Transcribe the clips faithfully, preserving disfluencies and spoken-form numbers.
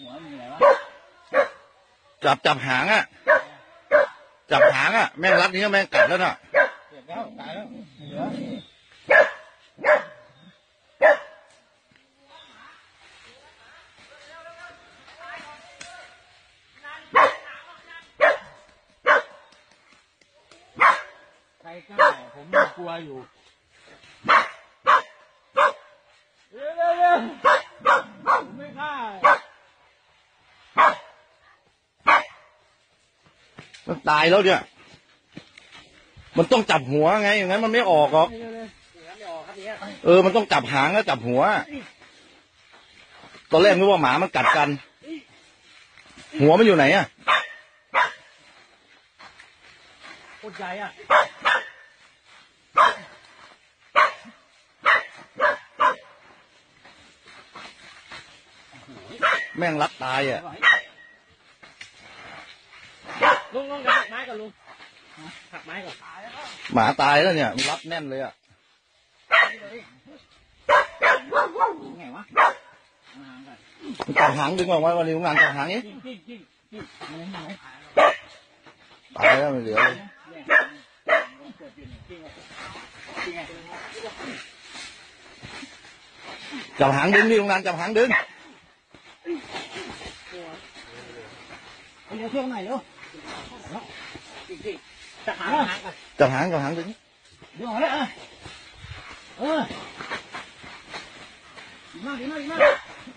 จับจับหางอ่ะจับหางอ่ะแม่งรัดนี้แม่งกัดแล้วน่ะเจ็บแล้วตายแล้วเหลือใครกล้าผมกลัวอยู่เร็วเร็วเร็วผมไม่กล้ามันตายแล้วเนี่ยมันต้องจับหัวไงอย่างนั้นมันไม่ออกหรอกเออมันต้องจับหางแล้วจับหัวตอนแรกนึกว่าหมามันกัดกันหัวมันอยู่ไหนอ่ะโคตรใหญ่อ่ะแม่งรัดตายอ่ะลุงลุงหักไม้ก่อนลุงหักไม้ก่อนหมาตายแล้วเนี่ยมันรัดแน่นเลยอ่ะไงวะจับหางดึงออกมาวันนี้ลุงงานจับหางนี้ตายแล้วมันเหลือเลยจับหางดึงดิลุงงานจับหางดึงเดี๋ยวเที่ยวไหนเร็วจับหางจับหางจับหางดึงดึงออกเลยเออดีมากดีมากดีมาก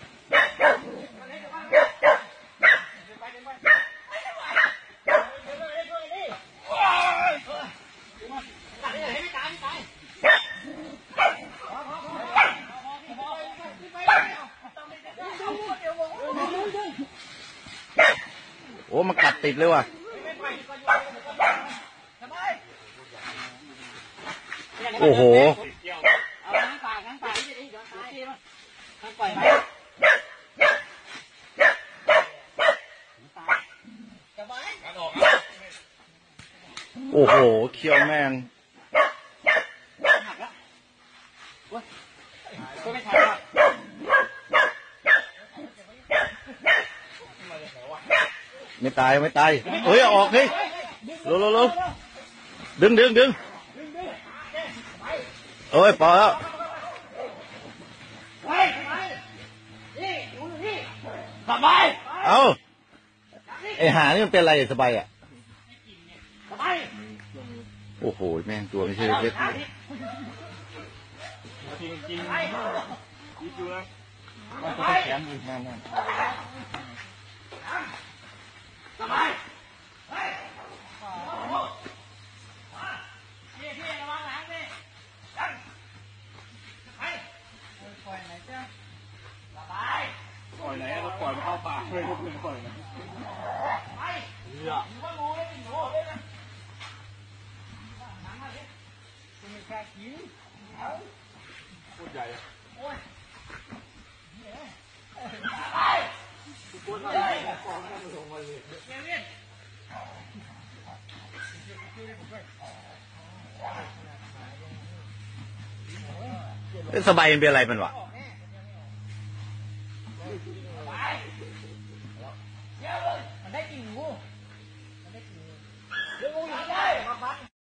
โอ้มันกัดติดเลยว่ะโอ้โหโอ้โหเคี้ยวแมงไม่ตายไม่ตายเฮ้ยออกดิเร็วเร็วเร็วดึงดึงดึงเอ้ยพอแล้วสบายเอาไอหานี่มันเป็นอะไรสบายอ่ะโอ้โหแม่งตัวไม่ใช่เล็กจริงจริงคิดดูนะมันจะแข็งอีกนั่นนั่นสบายปล่อยไหนเราปล่อยมันเข้าปากเลยก็เพื่อนปล่อยนะเรือแค่กินโคตรใหญ่โอ้ยสบายเป็นอะไรมันวะ